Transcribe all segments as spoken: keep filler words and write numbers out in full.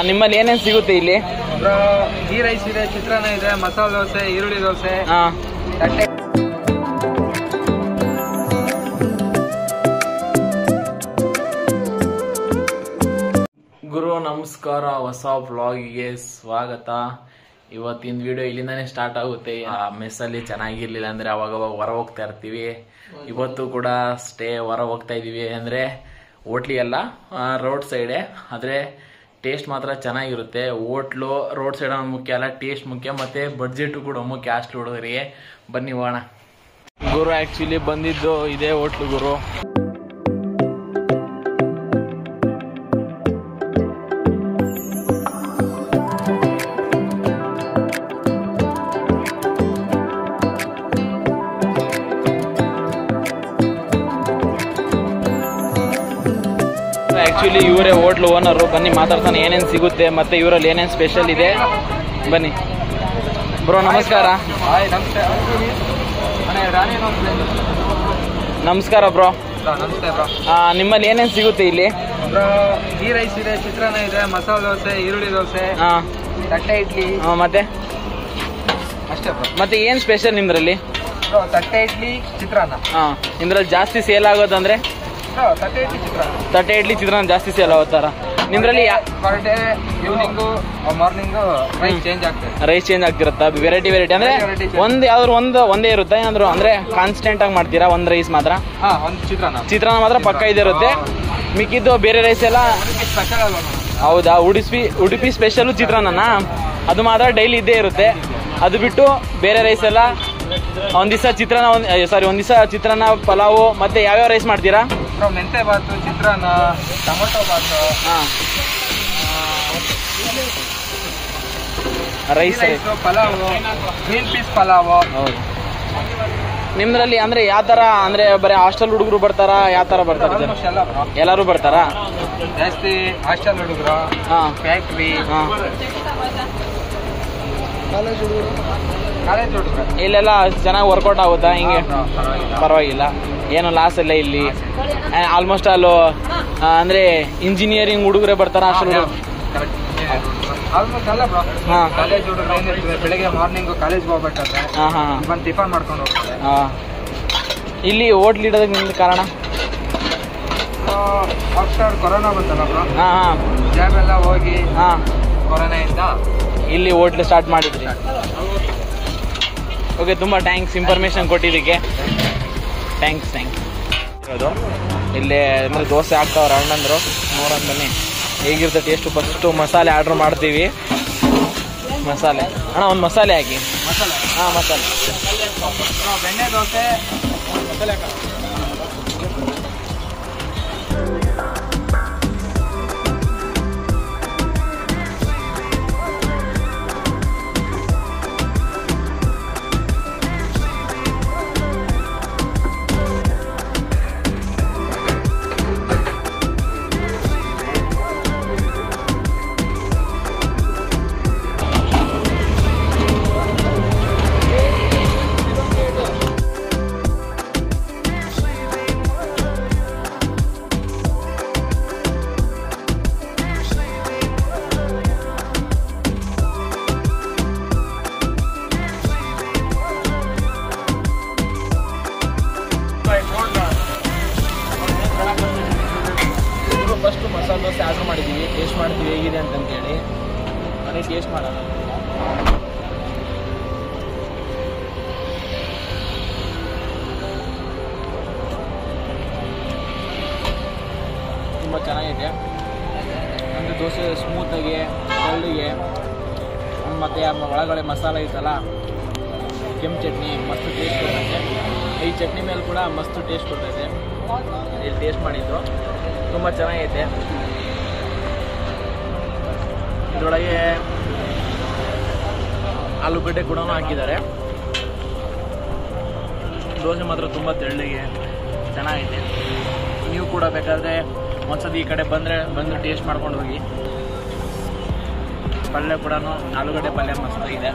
ನಿಮ್ಮಲ್ಲಿ ಏನೇನು ಸಿಗುತ್ತೆ ಇಲ್ಲಿ? ಗೀ ರೈಸ್ ಇದೆ, ಚಿತ್ರಾನ್ನ ಇದೆ, ಮಸಾಲೆ ದೋಸೆ, ಈರುಳ್ಳಿ ದೋಸೆ. ಗುರು ನಮಸ್ಕಾರ, ಹೊಸ ವ್ಲಾಗಿಗೆ ಸ್ವಾಗತ. ಇವತ್ತಿನ ವಿಡಿಯೋ ಇಲ್ಲಿಂದಾನೇ ಸ್ಟಾರ್ಟ್ ಆಗುತ್ತೆ. ಆ ಮೆಸ್ಸಲ್ಲಿ ಚೆನ್ನಾಗಿರ್ಲಿಲ್ಲ ಅಂದ್ರೆ ಅವಾಗವಾಗ ಹೊರ ಹೋಗ್ತಾ ಇರ್ತೀವಿ. ಇವತ್ತು ಕೂಡ ಸ್ಟೇ ಹೊರ ಹೋಗ್ತಾ ಇದೀವಿ. ಅಂದ್ರೆ ಹೋಟ್ಲಿ ಅಲ್ಲ, ರೋಡ್ ಸೈಡೆ. ಆದ್ರೆ ಟೇಸ್ಟ್ ಮಾತ್ರ ಚೆನ್ನಾಗಿರುತ್ತೆ. ಹೋಟ್ಲು ರೋಡ್ ಸೈಡ್ ಅನ್ನೋದು ಮುಖ್ಯ ಅಲ್ಲ, ಟೇಸ್ಟ್ ಮುಖ್ಯ, ಮತ್ತೆ ಬಡ್ಜೆಟ್ ಕೂಡ ಮುಖ್ಯ. ಅಷ್ಟು ಹುಡುಗರಿಗೆ ಬನ್ನಿ ಹೋಗೋಣ. ಗುರು ಆಕ್ಚುಲಿ ಬಂದಿದ್ದು ಇದೇ ಹೋಟ್ಲು ಗುರು. ಆಕ್ಚುಲಿ ಇವರೇ ಹೋಟ್ಲು ಓನರು. ಬನ್ನಿ ಮಾತಾಡ್ತಾನೆ ಏನೇನು ಸಿಗುತ್ತೆ ಮತ್ತೆ ಇವರಲ್ಲಿ ಏನೇನು ಸ್ಪೆಷಲ್ ಇದೆ. ಬನ್ನಿ ಬ್ರೋ, ನಮಸ್ಕಾರ. ನಮಸ್ಕಾರ ಬ್ರೋ. ನಿಮ್ಮಲ್ಲಿ ಏನೇನು ಸಿಗುತ್ತೆ ಇಲ್ಲಿ? ಗೀ ರೈಸ್ ಇದೆ, ಚಿತ್ರಾನ್ನ ಇದೆ, ಮಸಾಲೆ ದೋಸೆ, ಈರುಳ್ಳಿ ದೋಸೆ, ತಟ್ಟೆ ಇಡ್ಲಿ. ಮತ್ತೆ ಅಷ್ಟೇ ಬ್ರೋ. ಮತ್ತೆ ಏನ್ ಸ್ಪೆಷಲ್ ನಿಮ್ದ್ರಲ್ಲಿ? ತಟ್ಟೆ ಇಡ್ಲಿ, ಚಿತ್ರಾನ್ನ. ಹಾ, ನಿಮ್ದ್ರಲ್ಲಿ ಜಾಸ್ತಿ ಸೇಲ್ ಆಗೋದಂದ್ರೆ ತಟ್ಟೆ ಇಡ್ಲಿ, ಚಿತ್ರಾನ್ನ. ತಟ್ಟೆ ಇಡ್ಲಿ ಚಿತ್ರಾನ್ನ ಜಾಸ್ತಿ ಸೇಲ್ ಆಗೋತಾರ ನಿಮ್ದ್ರಲ್ಲಿ? Per day evening morning rice change ಆಗ್ತದೆ. ರೈಸ್ ಚೇಂಜ್ ಆಗ್ತಿರುತ್ತಾ? ವೆರೈಟಿ ವೆರೈಟಿ ಅಂದ್ರೆ ಒಂದ್ ಯಾವ್ದಾದ್ರು ಒಂದು ಒಂದೇ ಇರುತ್ತೆ ಏನಾದ್ರು? ಅಂದ್ರೆ ಕಾನ್ಸ್ಟೆಂಟ್ ಆಗಿ ಮಾಡ್ತೀರಾ ಒಂದ್ ರೈಸ್ ಮಾತ್ರ? ಹಾ, ಒಂದು ಚಿತ್ರಾನ್ನ. ಚಿತ್ರಾನ್ನ ಮಾತ್ರ ಪಕ್ಕ ಇದೆ ಇರುತ್ತೆ. ಮಿಕ್ಕಿದ್ದು ಬೇರೆ ರೈಸ್ ಎಲ್ಲ ಸ್ಪೆಷಲ್ ಅಲ್ವಾ? ಹೌದಾ? ಉಡುಪಿ ಉಡುಪಿ ಸ್ಪೆಷಲ್ ಚಿತ್ರಾನ್ನ ಅದು ಮಾತ್ರ ಡೈಲಿ ಇದ್ದೇ ಇರುತ್ತೆ. ಅದು ಬಿಟ್ಟು ಬೇರೆ ರೈಸ್ ಎಲ್ಲ ಒಂದ್ ದಿವಸ ಚಿತ್ರಾನ್ನ, ಒಂದ್ ಸಾರಿ ಒಂದ್ ದಿವಸ ಚಿತ್ರಾನ್ನ, ಪಲಾವು. ಮತ್ತೆ ಯಾವ್ಯಾವ ರೈಸ್ ಮಾಡ್ತೀರಾ? ಮೆಂತೆ ಬಾತು, ಚಿತ್ರಾನ್ನ, ಟೊಮೊಟೊ ಬಾತು, rice, pulao, green peas pulao. ಹೌದು. ನಿಮ್ದ್ರಲ್ಲಿ ಅಂದ್ರೆ ಯಾವ ತರ? ಅಂದ್ರೆ ಬರೀ ಹಾಸ್ಟೆಲ್ ಹುಡುಗರು ಬರ್ತಾರಾ? ಯಾವ ತರ ಬರ್ತಾರೆ? ಎಲ್ಲರೂ ಬರ್ತಾರಾ? ಜಾಸ್ತಿ ಹಾಸ್ಟೆಲ್ ಹುಡುಗರು, ಫ್ಯಾಕ್ಟ್ರಿ, ಕಾಲೇಜ್ ಹುಡುಗರು. ಕಾಲೇಜ್ ಹುಡುಗರು ಇಲ್ಲೆಲ್ಲ ಚೆನ್ನಾಗಿ ವರ್ಕೌಟ್ ಆಗುತ್ತಾ? ಹಿಂಗೆ ಪರವಾಗಿಲ್ಲ, ಏನು ಲಾಸ್ ಇಲ್ಲ ಇಲ್ಲಿ. ಆಲ್ಮೋಸ್ಟ್ ಅಲ್ಲೂ ಅಂದ್ರೆ ಇಂಜಿನಿಯರಿಂಗ್ ಹುಡುಗರೇ ಬರ್ತಾರ ಹಾಸ್ಟೆಲ್ ಹುಡುಗರು? ಆಲ್ಮೋಸ್ಟ್ ಅಲ್ಲ ಬ್ರೋ. ಕಾಲೇಜ್ ಹುಡುಗರು ಏನಿರ್ತದೆ, ಬೆಳಗ್ಗೆ ಮಾರ್ನಿಂಗ್ ಕಾಲೇಜ್ ಹೋಗ್ಬೇಕಾದ್ರೆ ಬಂದು ಟಿಫನ್ ಮಾಡ್ಕೊಂಡು ಹೋಗ್ತಾರೆ. ಇಲ್ಲಿ ಹೋಟ್ಲ್ ಇಡೋದಕ್ಕೆ ನಿಮ್ದು ಕಾರಣ? ಆಫ್ಟರ್ ಕೊರೋನಾ ಬಂತಲ್ಲ ಬ್ರೋ, ಹಾ ಹಾ ಜಾಬ್ ಎಲ್ಲ ಹೋಗಿ ಹಾ ಕೊರೋನಾ ಇಂದ ಇಲ್ಲಿ ಹೋಟ್ಲ್ ಸ್ಟಾರ್ಟ್ ಮಾಡಿದ್ರಿ. ಓಕೆ, ತುಂಬ ಥ್ಯಾಂಕ್ಸ್ ಇನ್ಫಾರ್ಮೇಶನ್ ಕೊಟ್ಟಿದ್ದಕ್ಕೆ. ಥ್ಯಾಂಕ್ಸ್ ಥ್ಯಾಂಕ್ಸ್ ಅದು ಇಲ್ಲೇ ಅಂದರೆ ದೋಸೆ ಹಾಕ್ತಾವ್ರ ಅಣ್ಣಂದ್ರು. ನೋಡೋಣ ಬನ್ನಿ ಹೇಗಿರುತ್ತೆ ಟೇಸ್ಟು. ಫಸ್ಟು ಮಸಾಲೆ ಆರ್ಡ್ರ್ ಮಾಡ್ತೀವಿ. ಮಸಾಲೆ ಅಣ್ಣ, ಒಂದು ಮಸಾಲೆ ಹಾಕಿ. ಮಸಾಲೆ? ಹಾಂ, ಮಸಾಲೆ. ಬೆಣ್ಣೆ ದೋಸೆ ಮಸಾಲೆ ಫಸ್ಟು ಮಸಾಲೆ ದೋಸೆ ಆರ್ಡ್ರ್ ಮಾಡಿದ್ದೀವಿ. ಟೇಸ್ಟ್ ಮಾಡ್ತೀವಿ ಹೇಗಿದೆ ಅಂತಂತೇಳಿ. ಮನೆ ಟೇಸ್ಟ್ ಮಾಡೋಣ. ತುಂಬ ಚೆನ್ನಾಗಿದೆ. ಅಂದರೆ ದೋಸೆ ಸ್ಮೂತಾಗಿ, ತೆಳ್ಳಗೆ, ಮತ್ತು ಒಳಗಡೆ ಮಸಾಲೆ ಐತಲ್ಲ, ಕೆಂಪು ಚಟ್ನಿ ಮಸ್ತ್ ಟೇಸ್ಟ್ ಕೊಡ್ತೈತೆ. ಈ ಚಟ್ನಿ ಮೇಲೆ ಕೂಡ ಮಸ್ತ್ ಟೇಸ್ಟ್ ಕೊಡ್ತೈತೆ. ಇಲ್ಲಿ ಟೇಸ್ಟ್ ಮಾಡಿದ್ದು ತುಂಬ ಚೆನ್ನಾಗೈತೆ. ಇದರೊಳಗೆ ಆಲೂಗಡ್ಡೆ ಕೂಡ ಹಾಕಿದ್ದಾರೆ. ದೋಸೆ ಮಾತ್ರ ತುಂಬ ತೆಳ್ಳಗೆ ಚೆನ್ನಾಗೈತೆ. ನೀವು ಕೂಡ ಬೇಕಾದರೆ ಒಂದ್ಸತಿ ಈ ಕಡೆ ಬಂದರೆ ಬಂದು ಟೇಸ್ಟ್ ಮಾಡ್ಕೊಂಡು ಹೋಗಿ. ಪಲ್ಯ ಕೂಡ ಆಲೂಗಡ್ಡೆ ಪಲ್ಯ ಮಸ್ತಾಗಿದೆ.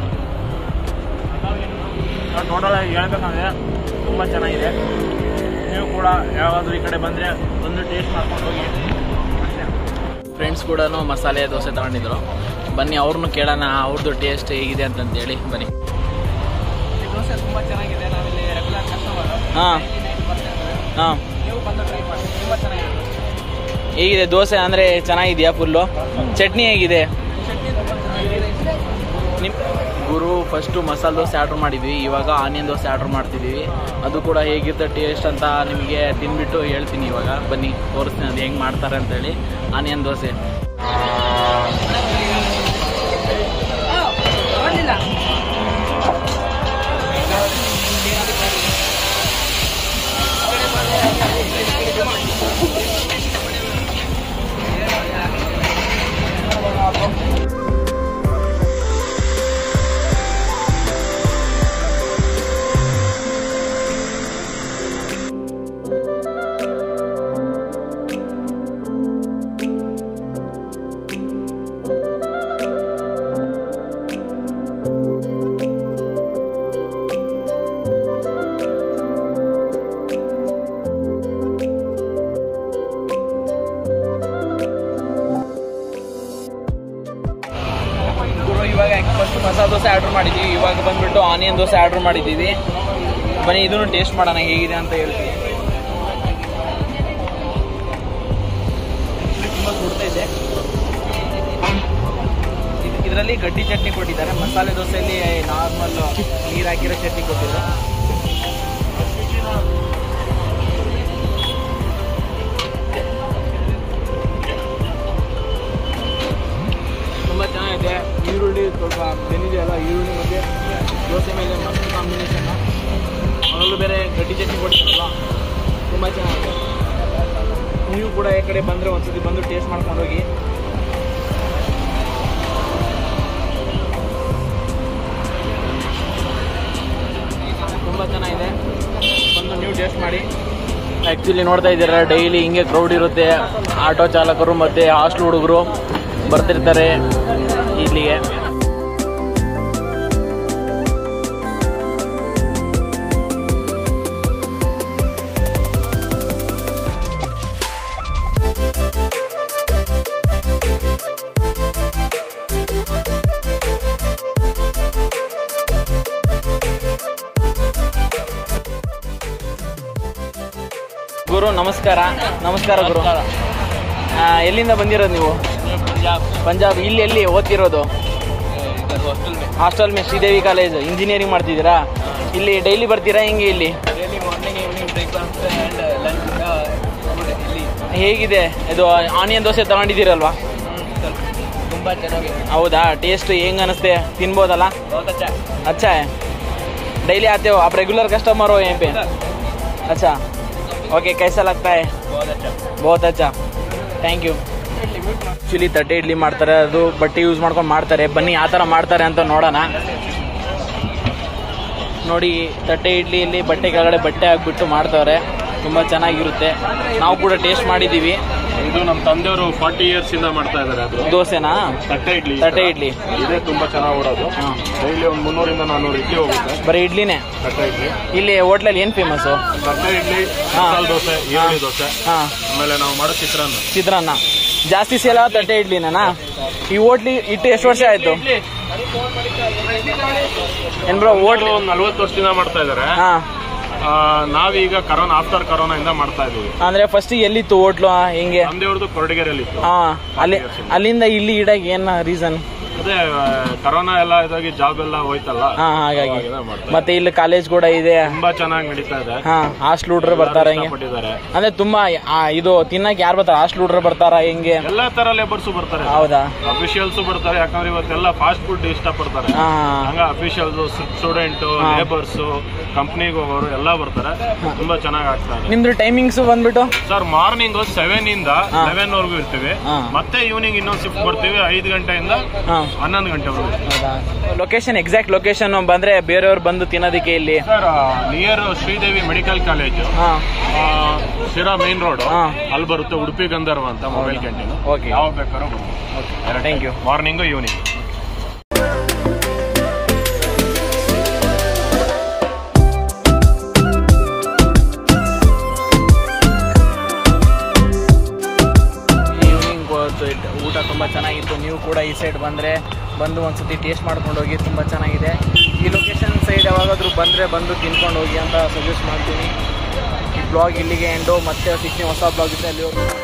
ಟೋಟಲ್ ಆಗಿ ಹೇಳ್ಬೇಕಂದ್ರೆ ತುಂಬ ಚೆನ್ನಾಗಿದೆ. ನೀವು ಕೂಡ ಯಾವಾದರೂ ಈ ಕಡೆ ಬಂದರೆ ಒಂದು ಟೇಸ್ಟ್ ಮಾಡ್ಕೊಂಡು ಹೋಗಿ ಅಷ್ಟೇ. ಫ್ರೆಂಡ್ಸ್ ಕೂಡ ಮಸಾಲೆ ದೋಸೆ ತಗೊಂಡಿದ್ರು, ಬನ್ನಿ ಅವ್ರನ್ನೂ ಕೇಳೋಣ ಅವ್ರದ್ದು ಟೇಸ್ಟ್ ಹೇಗಿದೆ ಅಂತಂತೇಳಿ. ಬನ್ನಿ. ಈ ದೋಸೆ ತುಂಬ ಚೆನ್ನಾಗಿದೆ, ನಾವಿಲ್ಲಿ ರೆಗ್ಯುಲರ್ ಕಸ್ಟಮರ್. ಹಾಂ ಹಾಂ ನೀವು ಬಂದು ಟ್ರೈ ಮಾಡಿ, ತುಂಬ ಚೆನ್ನಾಗಿದೆ. ಹೇಗಿದೆ ದೋಸೆ ಅಂದರೆ ಚೆನ್ನಾಗಿದೆಯಾ ಫುಲ್ಲು? ಚಟ್ನಿ ಹೇಗಿದೆ? ನಿಮ್ಮ ಗುರು ಫಸ್ಟು ಮಸಾಲೆ ದೋಸೆ ಆರ್ಡ್ರ್ ಮಾಡಿದ್ವಿ, ಇವಾಗ ಆನಿಯನ್ ದೋಸೆ ಆರ್ಡ್ರ್ ಮಾಡ್ತಿದ್ದೀವಿ. ಅದು ಕೂಡ ಹೇಗಿರುತ್ತೆ ಟೇಸ್ಟ್ ಅಂತ ನಿಮಗೆ ತಿಂದ್ಬಿಟ್ಟು ಹೇಳ್ತೀನಿ. ಇವಾಗ ಬನ್ನಿ ತೋರಿಸ್ತೀನಿ ಅದು ಹೆಂಗೆ ಮಾಡ್ತಾರೆ ಅಂತೇಳಿ. Onion dosa first masala dosa order ಮಾಡಿದ್ದೀವಿ, ಇವಾಗ ಬಂದ್ಬಿಟ್ಟು ಆನಿಯನ್ ದೋಸೆ ಆರ್ಡ್ರ್ ಮಾಡಿದ್ದೀವಿ. ಬನ್ನಿ ಇದನ್ನು ಟೇಸ್ಟ್ ಮಾಡೋಣ ಹೇಗಿದೆ ಅಂತ ಹೇಳ್ತೀವಿ. ತುಂಬ ಸುಡ್ತೈತೆ. ಇದರಲ್ಲಿ ಗಡ್ಡಿ ಚಟ್ನಿ ಕೊಟ್ಟಿದ್ದಾರೆ, ಮಸಾಲೆ ದೋಸೆಯಲ್ಲಿ ನಾರ್ಮಲ್ ನೀರು ಹಾಕಿರೋ ಚಟ್ನಿ ಕೊಟ್ಟಿದ್ದಾರೆ. ತುಂಬ ಚೆನ್ನಾಗಿದೆ. ಈರುಳ್ಳಿ ಸ್ವಲ್ಪ ಬೆಂದಿದೆಯಲ್ಲ, ಈರುಳ್ಳಿ ಮತ್ತು ದೋಸೆ ಮೇಲೆ ಮಸ್ತ್ ಕಾಂಬಿನೇಷನ್ನು. ಅದರಲ್ಲೂ ಬೇರೆ ಗಡ್ಡಿ ಚಟ್ನಿ ಕೊಡ್ತಾರಲ್ಲ, ತುಂಬ ಚೆನ್ನಾಗಿದೆ. ನೀವು ಕೂಡ ಈ ಕಡೆ ಬಂದರೆ ಒಂದ್ಸತಿ ಬಂದು ಟೇಸ್ಟ್ ಮಾಡ್ಕೊಂಡು ಹೋಗಿ. ತುಂಬ ಚೆನ್ನಾಗಿದೆ, ಬಂದು ನೀವು ಟೇಸ್ಟ್ ಮಾಡಿ. ಆ್ಯಕ್ಚುಲಿ ನೋಡ್ತಾ ಇದ್ದೀರಾ ಡೈಲಿ ಹಿಂಗೆ ಕ್ರೌಡ್ ಇರುತ್ತೆ. ಆಟೋ ಚಾಲಕರು ಮತ್ತು ಹಾಸ್ಟೆಲ್ ಹುಡುಗರು ಬರ್ತಿರ್ತಾರೆ ಇಲ್ಲಿಗೆ. ಗುರು ನಮಸ್ಕಾರ. ನಮಸ್ಕಾರ ಗುರು. ಎಲ್ಲಿಂದ ಬಂದಿರೋದು ನೀವು? ಪಂಜಾಬ್. ಪಂಜಾಬ್. ಇಲ್ಲಿ ಎಲ್ಲಿ ಓದ್ತಿರೋದು? ಹಾಸ್ಟೆಲ್ ಮೇ ಶ್ರೀದೇವಿ ಕಾಲೇಜ್. ಇಂಜಿನಿಯರಿಂಗ್ ಮಾಡ್ತಿದ್ದೀರಾ? ಇಲ್ಲಿ ಡೈಲಿ ಬರ್ತೀರಾ ಹೆಂಗೆ? ಇಲ್ಲಿ ಹೇಗಿದೆ ಇದು ಆನಿಯನ್ ದೋಸೆ ತಗೊಂಡಿದ್ದೀರಲ್ವಾ? ತುಂಬ ಚೆನ್ನಾಗಿ. ಹೌದಾ? ಟೇಸ್ಟ್ ಹೆಂಗೆ ಅನ್ನಿಸ್ತೆ? ತಿನ್ಬೋದಲ್ಲ? अच्छा है. डेली आते हो आप? रेगुलर कस्टमर हो यहाँ पे? अच्छा. ओके, कैसा लगता है? बहुत अच्छा. बहुत अच्छा. Thank you. ಆ್ಯಕ್ಚುಲಿ ತಟ್ಟೆ ಇಡ್ಲಿ ಮಾಡ್ತಾರೆ, ಅದು ಬಟ್ಟೆ ಯೂಸ್ ಮಾಡ್ಕೊಂಡು ಮಾಡ್ತಾರೆ. ಬನ್ನಿ ಆ ಥರ ಮಾಡ್ತಾರೆ ಅಂತ ನೋಡೋಣ. ನೋಡಿ ತಟ್ಟೆ ಇಡ್ಲಿಯಲ್ಲಿ ಬಟ್ಟೆ ಕೆಳಗಡೆ ಬಟ್ಟೆ ಹಾಕ್ಬಿಟ್ಟು ಮಾಡ್ತಾರೆ, ತುಂಬ ಚೆನ್ನಾಗಿರುತ್ತೆ. ನಾವು ಕೂಡ ಟೇಸ್ಟ್ ಮಾಡಿದ್ದೀವಿ. ಇದು ನಮ್ಮ ತಂದೆಯವರು ಫಾರ್ಟಿ ಇಯರ್ಸ್ ಇಂದ ಮಾಡ್ತಾ ಇದ್ದಾರೆ. ಅದು ದೋಸೆನಾ? ತಟ್ಟೆ ಇಡ್ಲಿ. ತಟ್ಟೆ ಇಡ್ಲಿ ಇದೇ ತುಂಬಾ ಚೆನ್ನಾಗಿ ಓಡೋದು. ಡೈಲಿ ಒಂದು ಮುನ್ನೂರಿಂದ ನಾನ್ನೂರು ಇಡ್ಲಿ ಹೋಗುತ್ತೆ. ಬರೀ ಇಡ್ಲಿನೇ? ತಟ್ಟೆ ಇಡ್ಲಿ. ಇಲ್ಲಿ ಹೋಟ್ಲಲ್ಲಿ ಏನು ಫೇಮಸ್? ತಟ್ಟೆ ಇಡ್ಲಿ, ಮಸಾಲೆ ದೋಸೆ, ಈರುಳ್ಳಿ ದೋಸೆ, ಆಮೇಲೆ ನಾವು ಮಾಡೋ ಚಿತ್ರಾನ್ನ. ಚಿತ್ರಾನ್ನ ಜಾಸ್ತಿ ಸೇಲ್ ಆಗ ತಟ್ಟೆ ಇಡ್ಲಿನ? ಈ ಹೋಟ್ಲಿ ಇಟ್ಟು ಎಷ್ಟು ವರ್ಷ ಆಯ್ತು? ಏನ್ ಬ್ರೋ ಹೋಟ್ಲು ನಲ್ವತ್ತು ವರ್ಷದಿಂದ ಮಾಡ್ತಾ ಇದಾರೆ. ನಾವೀಗ ಕರೋನಾ ಆಫ್ಟರ್ ಕರೋನಾ ಇಂದ ಮಾಡ್ತಾ ಇದೀವಿ. ಅಂದ್ರೆ ಫಸ್ಟ್ ಎಲ್ಲಿತ್ತು ಹೋಟ್ಲು? ಹೆಂಗೆ? ನಮ್ದೇವ್ರದ್ದು ಕೊರಟಗೆರೆಯಲ್ಲಿ ಇತ್ತು. ಅಲ್ಲಿ ಅಲ್ಲಿಂದ ಇಲ್ಲಿ ಇಡಕ್ಕೆ ಏನ್ ರೀಸನ್? ಅದೇ ಕರೋನಾ ಎಲ್ಲ ಇದಾಗಿ ಜಾಬ್ ಎಲ್ಲ ಹೋಯ್ತಲ್ಲ, ಹಾಗಾಗಿ. ಮತ್ತೆ ಇಲ್ಲಿ ಕಾಲೇಜ್ ಕೂಡ ಇದೆ, ತುಂಬಾ ಚೆನ್ನಾಗಿ ನಡೀತಾ ಇದೆ. ಹಾಸ್ಟೆಲ್ ಹುಡುಗರು ಬರ್ತಾರ ಅಂದ್ರೆ ತುಂಬಾ ಇದು ತಿನ್ನಕ್ ಯಾರು ಬರ್ತಾರೆ? ಹಾಸ್ಟೆಲ್ ಹುಡುಗರು ಬರ್ತಾರ ಹೆಂಗೆ? ಎಲ್ಲಾ ತರ ಲೇಬರ್ಸ್ ಬರ್ತಾರೆ. ಹೌದಾ? ಅಫಿಷಿಯಲ್ಸ್ ಬರ್ತಾರೆ, ಯಾಕಂದ್ರೆ ಇವತ್ತೆಲ್ಲ ಫಾಸ್ಟ್ ಫುಡ್ ಇಷ್ಟಪಡ್ತಾರೆ. ಹಂಗ ಅಫಿಷಿಯಲ್ಸ್, ಸ್ಟೂಡೆಂಟ್, ಲೇಬರ್ಸ್, ಕಂಪ್ನಿಗೆ ಹೋಗೋರು ಎಲ್ಲ ಬರ್ತಾರೆ. ತುಂಬಾ ಚೆನ್ನಾಗಿ ಆಗ್ತಾರೆ. ನಿಮ್ದು ಟೈಮಿಂಗ್ಸ್ ಬಂದ್ಬಿಟ್ಟು ಸರ್ ಮಾರ್ನಿಂಗ್ ಸೆವೆನ್ ಇಂದ ಲೆವೆನ್ ವರ್ಗು ಇರ್ತೀವಿ. ಮತ್ತೆ ಈವ್ನಿಂಗ್ ಇನ್ನೊಂದು ಶಿಫ್ಟ್ ಬರ್ತೀವಿ ಐದು ಗಂಟೆಯಿಂದ ಹನ್ನೊಂದು ಗಂಟೆವರೆಗೂ. ಲೊಕೇಶನ್ ಎಕ್ಸಾಕ್ಟ್ ಲೊಕೇಶನ್ ಬಂದ್ರೆ ಬೇರೆಯವ್ರು ಬಂದು ತಿನ್ನೋದಕ್ಕೆ ಇಲ್ಲಿ? Sir near Sridevi medical college, Sira main road, ಅಲ್ಲಿ ಬರುತ್ತೆ. ಉಡುಪಿ ಗಂಧರ್ವ ಅಂತ ಮೊಬೈಲ್ ಕ್ಯಾಂಟೀನ್. ಯಾವಾಗ ಬೇಕಾದ್ರೂ ಬರುತ್ತೆ. Thank you. Morning evening. Side ಬಂದರೆ ಬಂದು ಒಂದು ಸತಿ ಟೇಸ್ಟ್ ಮಾಡ್ಕೊಂಡು ಹೋಗಿ, ತುಂಬ ಚೆನ್ನಾಗಿದೆ. ಈ ಲೊಕೇಶನ್ ಸೈಡ್ ಯಾವಾಗಾದರೂ ಬಂದರೆ ಬಂದು ತಿನ್ಕೊಂಡು ಹೋಗಿ ಅಂತ ಸಜೆಸ್ಟ್ ಮಾಡ್ತೀನಿ. ಈ ಬ್ಲಾಗ್ ಇಲ್ಲಿಗೆ ಎಂಡು, ಮತ್ತೆ ಸಿಗ್ತೀನಿ ಹೊಸ ಬ್ಲಾಗ್ ಇದೆ ಅಲ್ಲಿ.